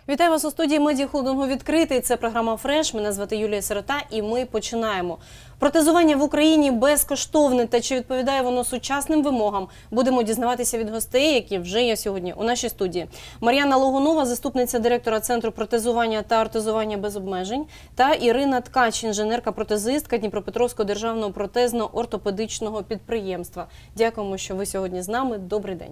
Вітаю вас у студії медіахолдингу «Відкритий». Це програма «Фреш». Мене звати Юлія Сирота і ми починаємо. Протезування в Україні безкоштовне, та чи відповідає воно сучасним вимогам? Будемо дізнаватися від гостей, які вже є сьогодні у нашій студії. Мар'яна Логунова, заступниця директора Центру протезування та ортезування без обмежень, та Ірина Ткач, інженерка-протезистка Дніпропетровського державного протезно-ортопедичного підприємства. Дякуємо, що ви сьогодні з нами. Добрий день.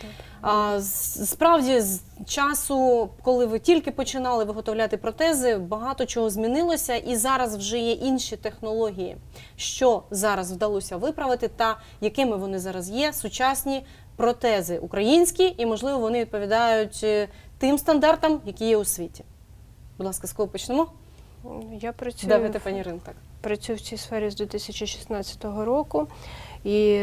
Справді, з часу, коли ви тільки починали виготовляти протези, багато чого змінилося, і зараз вже є інші технології. Що зараз вдалося виправити та якими вони зараз є, сучасні протези українські, і, можливо, вони відповідають тим стандартам, які є у світі. Будь ласка, з кого почнемо? Я Давайте, пані Ірино, так. Працюю в цій сфері з 2016 року. І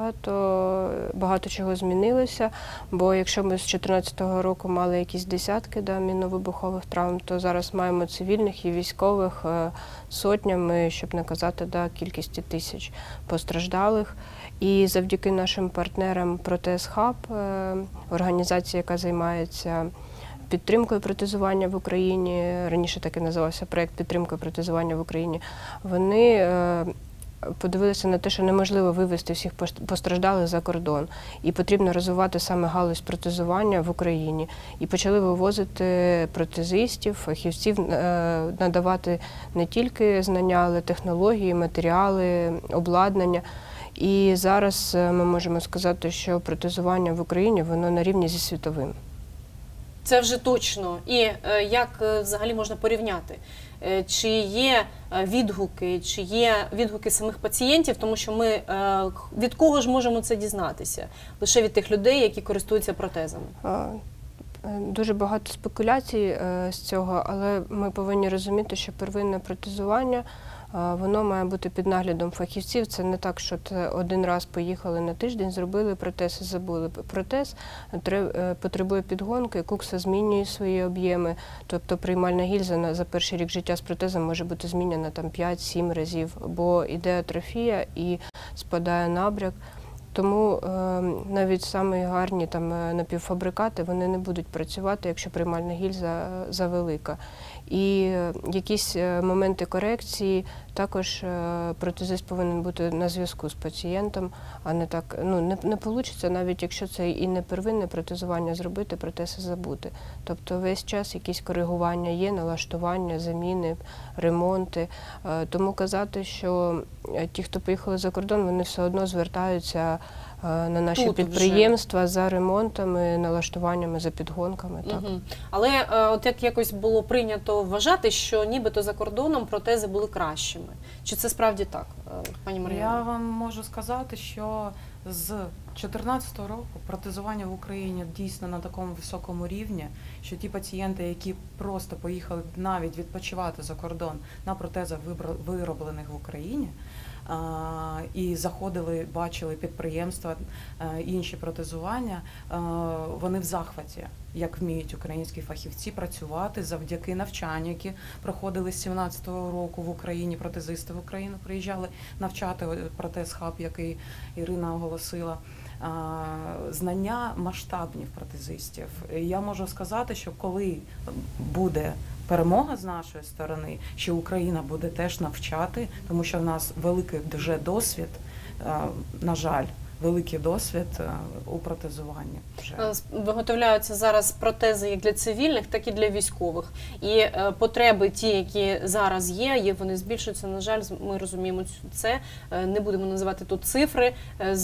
багато чого змінилося, бо якщо ми з 2014 року мали якісь десятки мінно-вибухових травм, то зараз маємо цивільних і військових сотнями, щоб не казати кількості тисяч постраждалих. І завдяки нашим партнерам Протез Хаб, організації, яка займається підтримкою протезування в Україні, раніше так і називався проєкт підтримки протезування в Україні, вони подивилися на те, що неможливо вивезти всіх постраждалих за кордон. І потрібно розвивати саме галузь протезування в Україні. І почали вивозити протезистів, фахівців, надавати не тільки знання, але технології, матеріали, обладнання. І зараз ми можемо сказати, що протезування в Україні, воно на рівні зі світовим. Це вже точно. І як взагалі можна порівняти? Чи є відгуки самих пацієнтів, тому що ми від кого ж можемо це дізнатися? Лише від тих людей, які користуються протезами. Дуже багато спекуляцій з цього, але ми повинні розуміти, що первинне протезування, воно має бути під наглядом фахівців. Це не так, що один раз поїхали на тиждень, зробили протез і забули. Протез потребує підгонки, кукса змінює свої об'єми, тобто приймальна гільза за перший рік життя з протезом може бути змінена 5-7 разів, бо йде атрофія і спадає набряк. Тому навіть самі гарні напівфабрикати, вони не будуть працювати, якщо приймальна гільза завелика. І якісь моменти корекції, також протезист повинен бути на зв'язку з пацієнтом, а не так, не вийде, навіть якщо це і не первинне протезування зробити, протез і забути. Тобто весь час якісь коригування є, налаштування, заміни, ремонти. Тому казати, що ті, хто поїхали за кордон, вони все одно звертаються на наші підприємства за ремонтами, налаштуваннями, за підгонками. Так. Але от як якось було прийнято вважати, що нібито за кордоном протези були кращими. Чи це справді так, пані Мар'яно? Я вам можу сказати, що з 2014 року протезування в Україні дійсно на такому високому рівні, що ті пацієнти, які просто поїхали навіть відпочивати за кордон на протезах, вироблених в Україні, і заходили, бачили підприємства, інші протезування, вони в захваті, як вміють українські фахівці працювати завдяки навчанню, які проходили з 2017 року в Україні, протезисти в Україну приїжджали навчати Протез Хаб, який Ірина оголосила. Знання масштабні в протезистів. Я можу сказати, що коли буде перемога з нашої сторони, що Україна буде теж навчати, тому що в нас великий вже досвід, на жаль, великий досвід у протезуванні. Виготовляються зараз протези як для цивільних, так і для військових. І потреби ті, які зараз є, вони збільшуються. На жаль, ми розуміємо це. Не будемо називати тут цифри,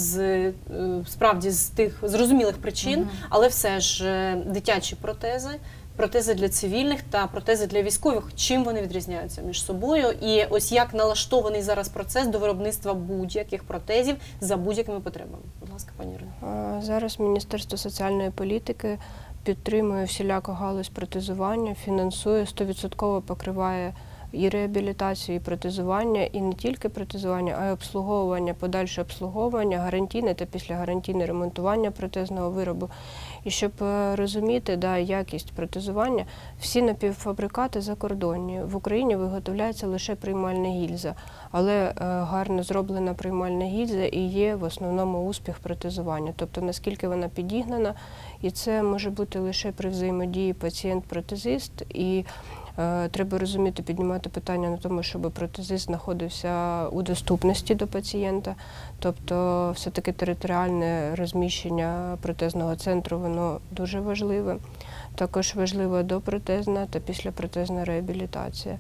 справді з тих зрозумілих причин, але все ж дитячі протези для цивільних та протези для військових. Чим вони відрізняються між собою? І ось як налаштований зараз процес до виробництва будь-яких протезів за будь-якими потребами? Будь ласка, пані Ірино. Зараз Міністерство соціальної політики підтримує всіляку галузь протезування, фінансує, 100% покриває і реабілітацію, і протезування, і не тільки протезування, а й обслуговування, подальше обслуговування, гарантійне та післягарантійне ремонтування протезного виробу. І щоб розуміти якість протезування, всі напівфабрикати закордонні. В Україні виготовляється лише приймальна гільза, але гарно зроблена приймальна гільза і є в основному успіх протезування. Тобто наскільки вона підігнана, і це може бути лише при взаємодії пацієнт-протезист. І треба розуміти, піднімати питання на тому, щоб протезист знаходився у доступності до пацієнта. Тобто все-таки територіальне розміщення протезного центру, воно дуже важливе. Також важлива допротезна та післяпротезна реабілітація.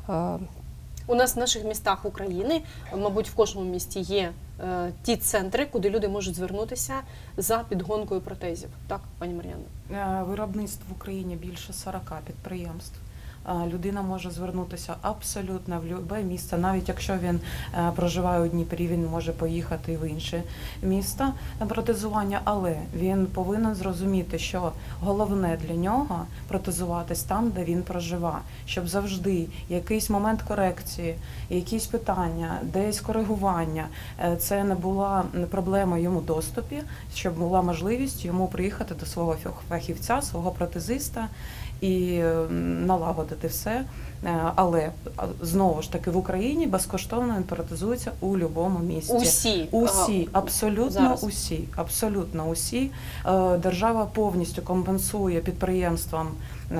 У нас в наших містах України, мабуть, в кожному місті є ті центри, куди люди можуть звернутися за підгонкою протезів. Так, пані Мар'яно? Виробництв в Україні більше 40 підприємств. Людина може звернутися абсолютно в будь-яке місто, навіть якщо він проживає у Дніпрі, він може поїхати в інше місто на протезування, але він повинен зрозуміти, що головне для нього протезуватись там, де він проживає, щоб завжди якийсь момент корекції, якісь питання, десь коригування, це не була проблема йому доступі, щоб була можливість йому приїхати до свого фахівця, свого протезиста, і налагодити все, але знову ж таки в Україні безкоштовно він протезується у будь-якому місці. Усі, абсолютно зараз. абсолютно усі. Держава повністю компенсує підприємствам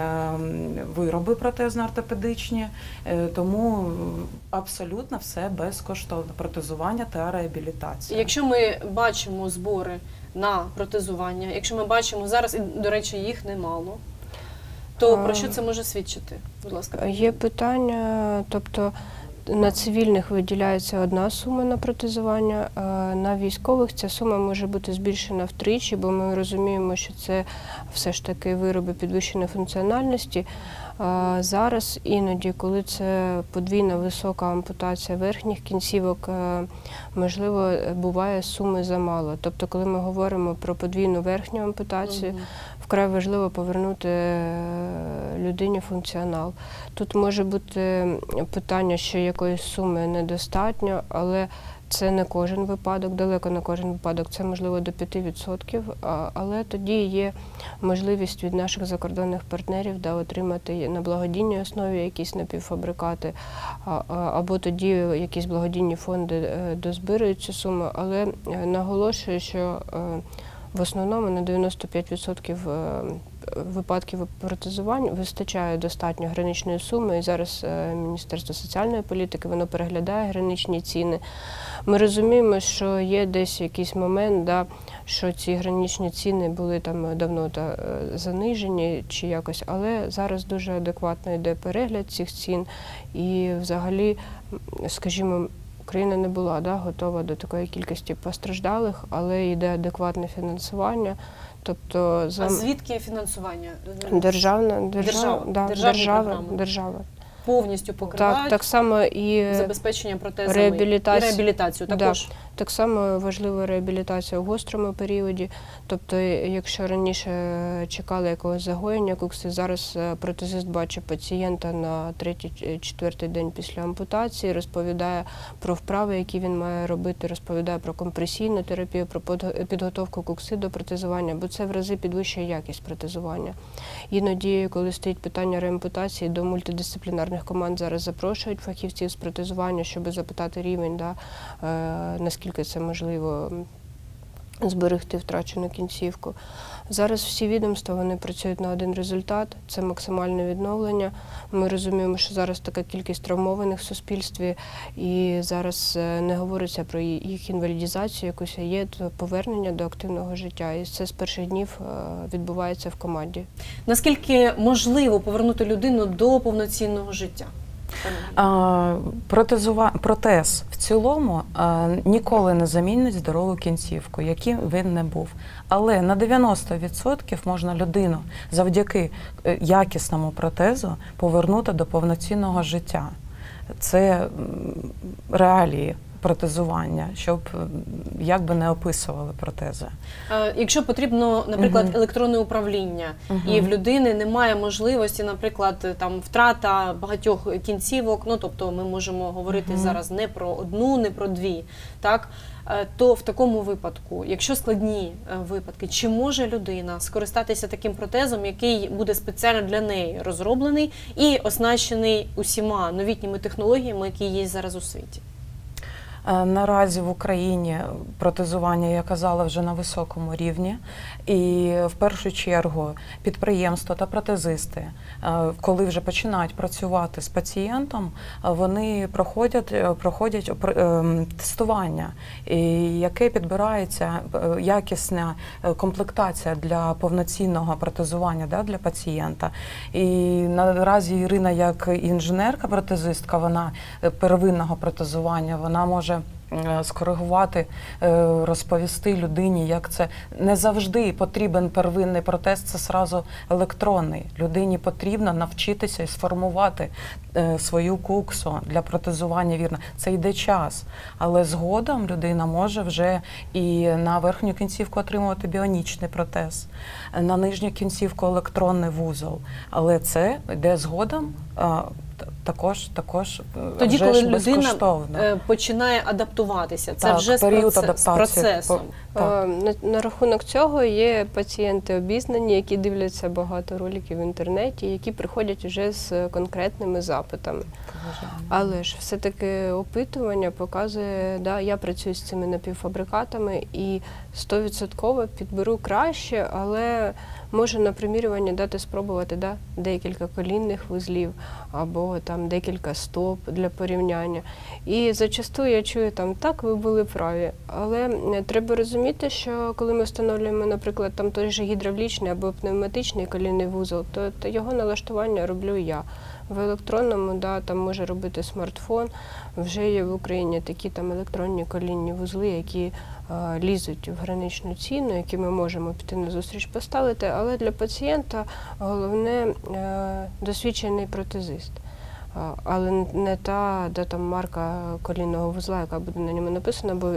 вироби протезно-ортопедичні, тому абсолютно все безкоштовно, протезування та реабілітація. Якщо ми бачимо збори на протезування, якщо ми бачимо зараз, і, до речі, їх немало, то про що це може свідчити? Будь ласка. Є питання, тобто на цивільних виділяється одна сума на протезування, а на військових ця сума може бути збільшена втричі, бо ми розуміємо, що це все ж таки вироби підвищеної функціональності. Зараз іноді, коли це подвійна висока ампутація верхніх кінцівок, можливо, буває суми замало. Тобто, коли ми говоримо про подвійну верхню ампутацію, вкрай важливо повернути людині функціонал. Тут може бути питання, що якоїсь суми недостатньо, але це не кожен випадок, далеко не кожен випадок, це можливо до 5%, але тоді є можливість від наших закордонних партнерів отримати на благодійній основі якісь напівфабрикати, або тоді якісь благодійні фонди дозбирають цю суму, але наголошую, що в основному на 95% випадків протезувань вистачає достатньо граничної суми, і зараз Міністерство соціальної політики, воно переглядає граничні ціни. Ми розуміємо, що є десь якийсь момент, що ці граничні ціни були там давно занижені чи якось, але зараз дуже адекватно йде перегляд цих цін, і взагалі, скажімо, Україна не була готова до такої кількості постраждалих, але йде адекватне фінансування. Тобто, А звідки фінансування? Держава. Повністю покривають так само і забезпечення протезами і реабілітацію також? Так само важлива реабілітація у гострому періоді. Тобто, якщо раніше чекали якогось загоєння кукси, зараз протезист бачить пацієнта на 3-4 день після ампутації, розповідає про вправи, які він має робити, розповідає про компресійну терапію, про підготовку кукси до протезування, бо це в рази підвищує якість протезування. Іноді, коли стоїть питання реампутації, до мультидисциплінарних команд зараз запрошують фахівців з протезування, щоб запитати рівень, наскільки це можливо зберегти втрачену кінцівку. Зараз всі відомства, вони працюють на один результат – це максимальне відновлення. Ми розуміємо, що зараз така кількість травмованих в суспільстві, і зараз не говориться про їх інвалідізацію якусь, а є повернення до активного життя. І це з перших днів відбувається в команді. Наскільки можливо повернути людину до повноцінного життя? Протез в цілому ніколи не замінить здорову кінцівку, яким він не був. Але на 90% можна людину завдяки якісному протезу повернути до повноцінного життя. Це реалії протезування, щоб як би не описували протези. Якщо потрібно, наприклад, електронне управління, і в людини немає можливості, наприклад, там втрата багатьох кінцівок, ну тобто ми можемо говорити зараз не про одну, не про дві, так? То в такому випадку, якщо складні випадки, чи може людина скористатися таким протезом, який буде спеціально для неї розроблений і оснащений усіма новітніми технологіями, які є зараз у світі? Наразі в Україні протезування, я казала, вже на високому рівні. І в першу чергу підприємства та протезисти, коли вже починають працювати з пацієнтом, вони проходять тестування, яке підбирається якісна комплектація для повноцінного протезування для пацієнта. І наразі Ірина, як інженерка-протезистка, вона первинного протезування, вона може скоригувати, розповісти людині, як це не завжди потрібен первинний протез, це зразу електронний. Людині потрібно навчитися і сформувати свою куксу для протезування вірно. Це йде час, але згодом людина може вже і на верхню кінцівку отримувати біонічний протез, на нижню кінцівку електронний вузол, але це йде згодом. Також тоді, вже коли ж людина безкоштовно. Починає адаптуватися, це так, вже період з процесом. На рахунок цього є пацієнти обізнані, які дивляться багато роликів в інтернеті, які приходять вже з конкретними запитами. Але ж все-таки опитування показує, я працюю з цими напівфабрикатами і 100% підберу краще, але можу на примірювання дати спробувати декілька колінних вузлів або там декілька стоп для порівняння. І зачасту я чую так, ви були праві. Але треба розуміти, що коли ми встановлюємо, наприклад, там той же гідравлічний або пневматичний колінний вузол, то його налаштування роблю я. В електронному, там може робити смартфон. Вже є в Україні такі електронні колінні вузли, які лізуть в граничну ціну, які ми можемо піти на зустріч поставити, але для пацієнта головне досвідчений протезист. Але не та марка колінного вузла, яка буде на ньому написана, бо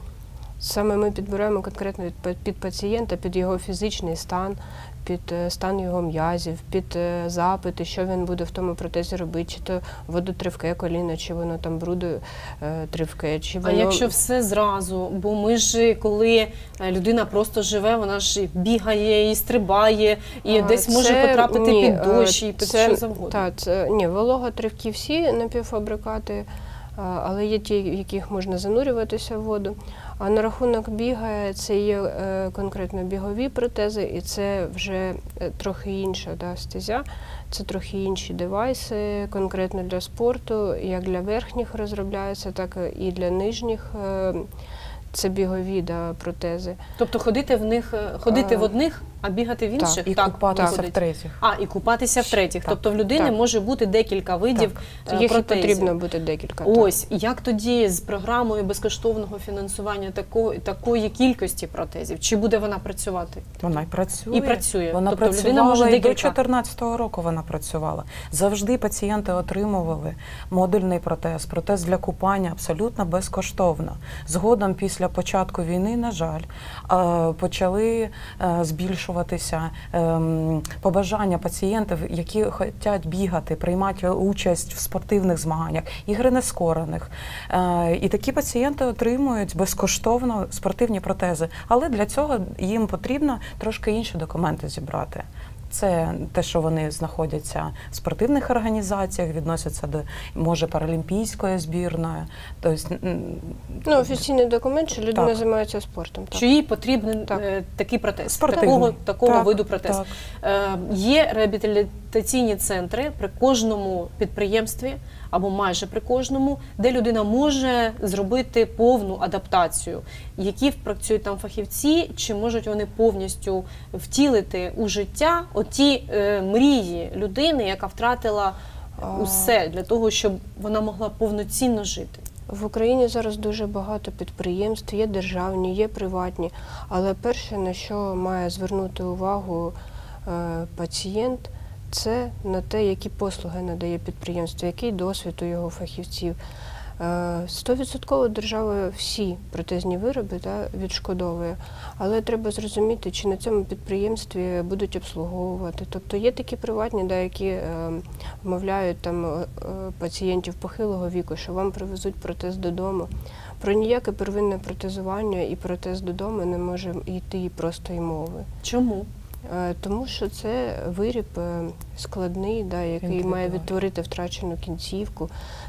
саме ми підбираємо конкретно під пацієнта, під його фізичний стан, під стан його м'язів, під запити, що він буде в тому протезі робити, чи то водотривке коліно, чи воно там брудотривке, чи воно... А якщо все зразу, бо ми ж, коли людина просто живе, вона ж бігає і стрибає, і десь може потрапити під дощ, і під що завгодно. Ні, вологотривкі всі напівфабрикати, але є ті, в яких можна занурюватися в воду. А на рахунок біга, це є конкретно бігові протези, і це вже трохи інша стезя, це трохи інші девайси, конкретно для спорту, як для верхніх розробляються, так і для нижніх. Це бігові протези. Тобто ходити в одних, а бігати в інших? І купатися в третіх. І купатися в третіх. Тобто в людини може бути декілька видів протезів. Їх потрібно бути декілька. Ось, як тоді з програмою безкоштовного фінансування такої кількості протезів? Чи буде вона працювати? Вона й працює. І працює. Вона тобто працювала людина може і декілька. до 2014 року вона працювала. Завжди пацієнти отримували модульний протез для купання абсолютно безкоштовно. Згодом після початку війни, на жаль, почали збільшуватися побажання пацієнтів, які хочуть бігати, приймати участь в спортивних змаганнях, ігри нескорених. І такі пацієнти отримують безкоштовно спортивні протези. Але для цього їм потрібно трошки інші документи зібрати. Це те, що вони знаходяться в спортивних організаціях, відносяться до, може, паралімпійської збірної. Тобто, офіційний документ, що людина займається спортом. Що їй потрібен такий протез, такого виду протез. Є реабілітаційні центри при кожному підприємстві, або майже при кожному, де людина може зробити повну адаптацію. Які працюють там фахівці, чи можуть вони повністю втілити у життя оті мрії людини, яка втратила усе для того, щоб вона могла повноцінно жити? В Україні зараз дуже багато підприємств, є державні, є приватні, але перше, на що має звернути увагу пацієнт, це на те, які послуги надає підприємство, який досвід у його фахівців. 100% держава всі протезні вироби відшкодовує, але треба зрозуміти, чи на цьому підприємстві будуть обслуговувати. Тобто є такі приватні, які вмовляють пацієнтів похилого віку, що вам привезуть протез додому. Про ніяке первинне протезування і протез додому не може йти просто й мови. Чому? Тому що це виріб складний, який має відтворити втрачену кінцівку.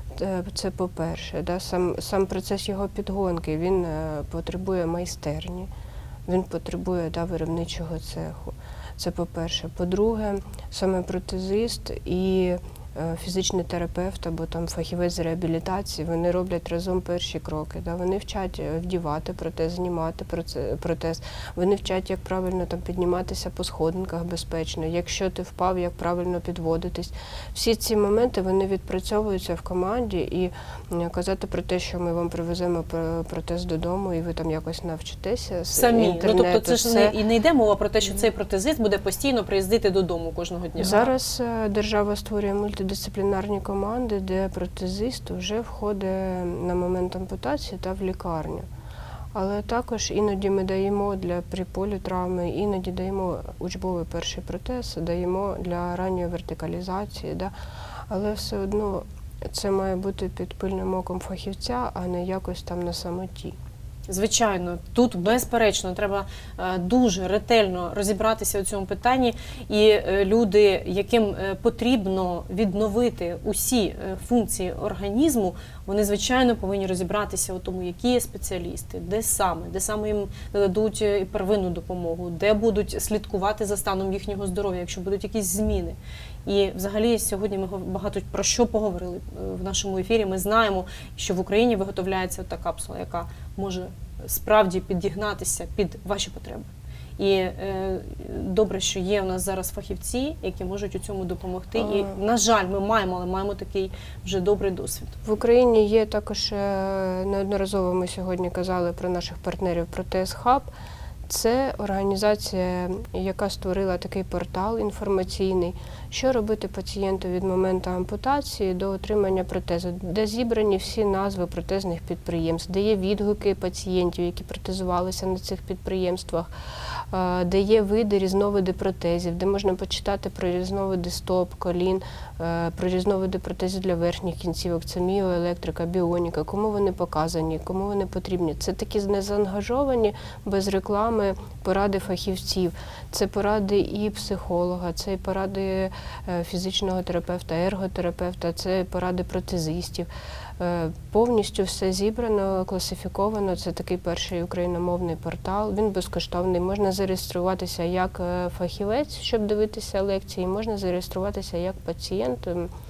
Це по-перше. Сам процес його підгонки, він потребує майстерні, він потребує виробничого цеху. Це по-перше. По-друге, саме протезист і фізичний терапевт або фахівець з реабілітації, вони роблять разом перші кроки. Вони вчать вдівати протез, знімати протез, вони вчать, як правильно підніматися по сходинках безпечно, якщо ти впав, як правильно підводитись. Всі ці моменти, вони відпрацьовуються в команді, і казати про те, що ми вам привеземо протез додому і ви якось навчитеся з інтернету. Тобто це ж і не йде мова про те, що цей протезист буде постійно приїздити додому кожного дня. Зараз держава створює мультидисциплінарні команди, де протезист вже входить на момент ампутації та в лікарню. Але також іноді ми даємо при політравми, іноді даємо учбовий перший протез, даємо для ранньої вертикалізації. Але все одно це має бути під пильним оком фахівця, а не якось на самоті. Звичайно, тут безперечно треба дуже ретельно розібратися у цьому питанні, і люди, яким потрібно відновити усі функції організму, вони, звичайно, повинні розібратися у тому, які є спеціалісти, де саме їм нададуть первинну допомогу, де будуть слідкувати за станом їхнього здоров'я, якщо будуть якісь зміни. І взагалі сьогодні ми багато про що поговорили в нашому ефірі. Ми знаємо, що в Україні виготовляється та капсула, яка може справді підігнатися під ваші потреби. І добре, що є у нас зараз фахівці, які можуть у цьому допомогти. І, на жаль, ми маємо такий вже добрий досвід. В Україні є також, неодноразово ми сьогодні казали про наших партнерів Протез Хаб. Це організація, яка створила такий портал інформаційний, що робити пацієнту від моменту ампутації до отримання протезу, де зібрані всі назви протезних підприємств, де є відгуки пацієнтів, які протезувалися на цих підприємствах, де є види, різновиди протезів, де можна почитати про різновиди стоп, колін, про різновиди протезів для верхніх кінцівок, це міоелектрика, біоніка, кому вони показані, кому вони потрібні. Це такі незаангажовані, без реклами поради фахівців. Це поради і психолога, це поради фізичного терапевта, ерготерапевта, це поради протезистів. Повністю все зібрано, класифіковано. Це такий перший україномовний портал. Він безкоштовний. Можна зареєструватися як фахівець, щоб дивитися лекції, можна зареєструватися як пацієнт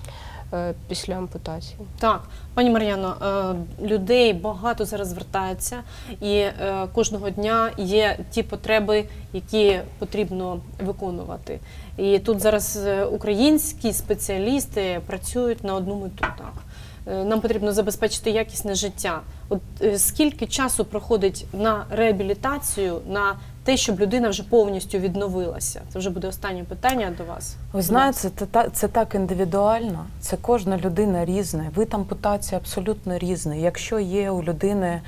після ампутації. Так, пані Мар'яно, людей багато зараз звертається, і кожного дня є ті потреби, які потрібно виконувати. І тут зараз українські спеціалісти працюють на одну мету. Так. Нам потрібно забезпечити якісне життя. От скільки часу проходить на реабілітацію, на те, щоб людина вже повністю відновилася? Це вже буде останнє питання до вас. Ви знаєте, це так індивідуально, це кожна людина різна, вид ампутації абсолютно різний. Якщо є у людини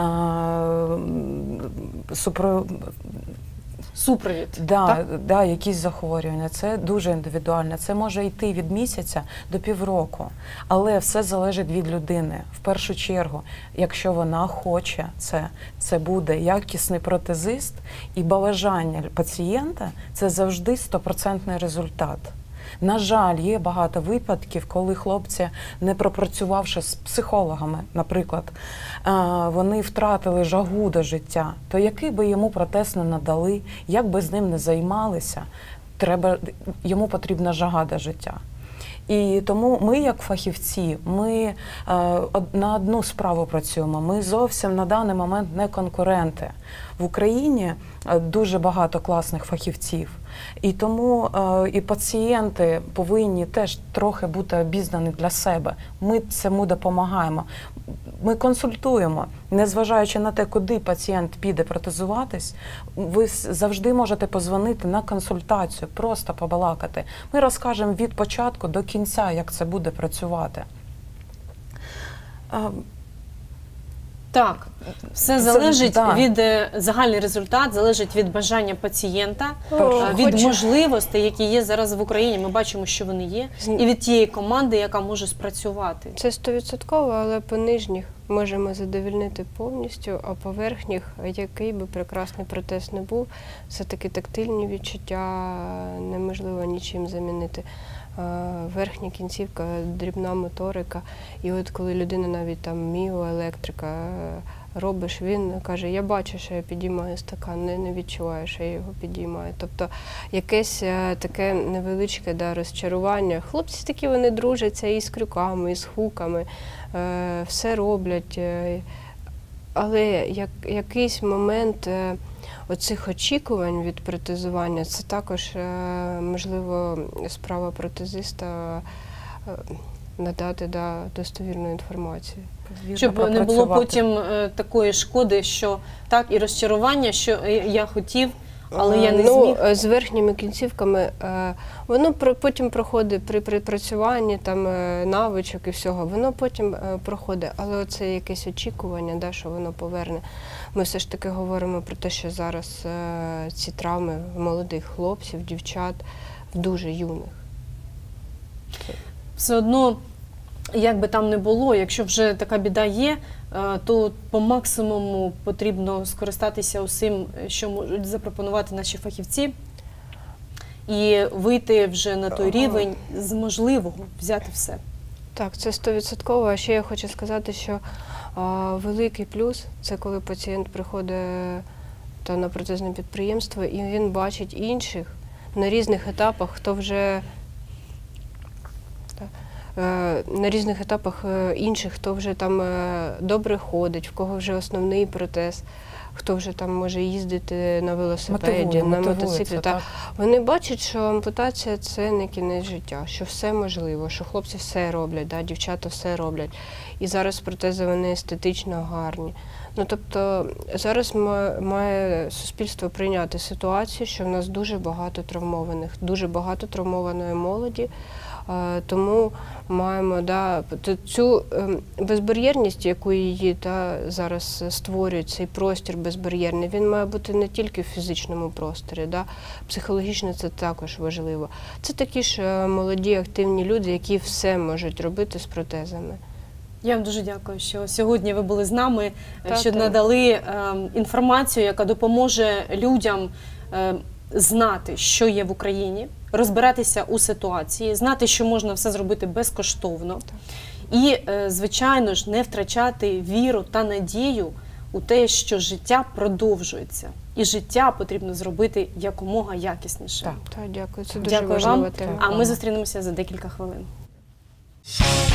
супровід, якісь захворювання, це дуже індивідуально. Це може йти від місяця до півроку, але все залежить від людини. В першу чергу, якщо вона хоче це буде якісний протезист, і бажання пацієнта – це завжди 100% результат. На жаль, є багато випадків, коли хлопці, не пропрацювавши з психологами, наприклад, вони втратили жагу до життя, то який би йому протез не надали, як би з ним не займалися, йому потрібна жага до життя. І тому ми, як фахівці, ми на одну справу працюємо. Ми зовсім на даний момент не конкуренти. В Україні дуже багато класних фахівців. І тому і пацієнти повинні теж трохи бути обізнані для себе. Ми цьому допомагаємо. Ми консультуємо, незважаючи на те, куди пацієнт піде протезуватись, ви завжди можете подзвонити на консультацію, просто побалакати. Ми розкажемо від початку до кінця, як це буде працювати. Так, все залежить да. від загальний результат, залежить від бажання пацієнта, Ну, від хочу- можливостей, які є зараз в Україні. Ми бачимо, що вони є, і від тієї команди, яка може спрацювати. Це 100%, але по нижніх можемо задовольнити повністю, а по верхніх, який би прекрасний протез не був, все-таки тактильні відчуття неможливо нічим замінити. Верхня кінцівка, дрібна моторика. І от коли людина навіть там міоелектрика робиш, він каже, я бачу, що я підіймаю стакан, не відчуваю, що я його підіймаю. Тобто якесь таке невеличке розчарування. Хлопці такі, вони дружаться і з крюками, і з хуками, все роблять. Але якийсь момент оцих очікувань від протезування, це також, можливо, справа протезиста надати достовірну інформацію. Щоб не було потім такої шкоди, що так, і розчарування, що я хотів, але я не зміг. З верхніми кінцівками воно потім проходить при припрацюванні навичок і всього, воно потім проходить, але це якесь очікування, що воно поверне. Ми все ж таки говоримо про те, що зараз ці травми в молодих хлопців, дівчат, в дуже юних. Все одно, як би там не було, якщо вже така біда є, то по максимуму потрібно скористатися усім, що можуть запропонувати наші фахівці, і вийти вже на той рівень з можливого, взяти все. Так, це 100%. А ще я хочу сказати, що великий плюс – це коли пацієнт приходить на протезне підприємство, і він бачить інших на різних етапах, хто вже хто вже там добре ходить, в кого вже основний протез, хто вже там може їздити на велосипеді, на мотоциклі. Так. Вони бачать, що ампутація – це не кінець життя, що все можливо, що хлопці все роблять, дівчата все роблять. І зараз протези, вони естетично гарні. Тобто зараз має суспільство прийняти ситуацію, що в нас дуже багато травмованих, дуже багато травмованої молоді. Тому маємо цю безбар'єрність, яку її зараз створюють, цей простір безбар'єрний, він має бути не тільки в фізичному просторі, психологічно це також важливо. Це такі ж молоді, активні люди, які все можуть робити з протезами. Я вам дуже дякую, що сьогодні ви були з нами, що надали інформацію, яка допоможе людям знати, що є в Україні, розбиратися у ситуації, знати, що можна все зробити безкоштовно. І, звичайно ж, не втрачати віру та надію у те, що життя продовжується. І життя потрібно зробити якомога якісніше. Так, дякую. Це дуже важлива тема. А ми зустрінемося за декілька хвилин.